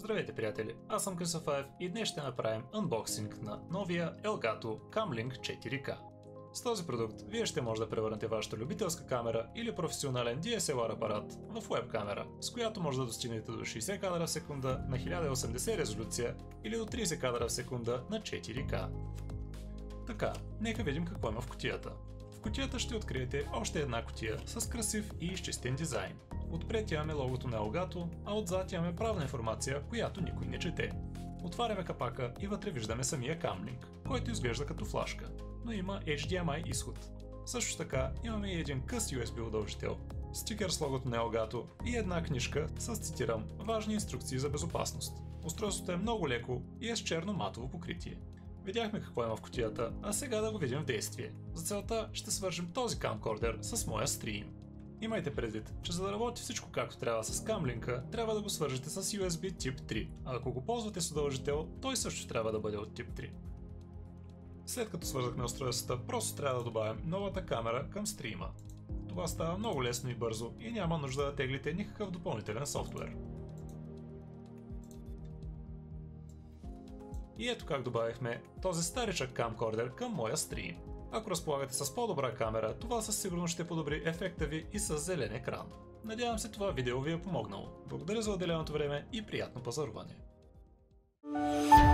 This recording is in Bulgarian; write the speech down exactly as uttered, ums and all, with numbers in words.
Здравейте, приятели! Аз съм Крисофаев и днес ще направим анбоксинг на новия Elgato Camlink четири К. С този продукт вие ще може да превърнете вашата любителска камера или професионален Ди Ес Ел Ар апарат в веб камера, с която може да достигнете до шейсет кадра в секунда на хиляда и осемдесет резолюция или до трийсет кадра в секунда на четири К. Така, нека видим какво има в кутията. В кутията ще откриете още една кутия с красив и изчистен дизайн. Отпред имаме логото на Elgato, а отзад имаме правна информация, която никой не чете. Отваряме капака и вътре виждаме самия Camlink, който изглежда като флашка, но има Ейч Ди Ем Ай изход. Също така имаме и един къс Ю Ес Би удължител, стикер с логото на Elgato и една книжка с, цитирам, важни инструкции за безопасност. Устройството е много леко и е с черно матово покритие. Видяхме какво има в кутията, а сега да го видим в действие. За целта ще свържем този камкордер с моя стрим. Имайте предвид, че за да работи всичко както трябва с Camlink, трябва да го свържете с Ю Ес Би тип три, а ако го ползвате с удължител, той също трябва да бъде от тип три. След като свързахме устройствата, просто трябва да добавим новата камера към стрима. Това става много лесно и бързо и няма нужда да теглите никакъв допълнителен софтуер. И ето как добавихме този старичък камкордер към моя стрим. Ако разполагате с по-добра камера, това със сигурност ще подобри ефекта ви и с зелен екран. Надявам се това видео ви е помогнало. Благодаря за отделеното време и приятно пазаруване!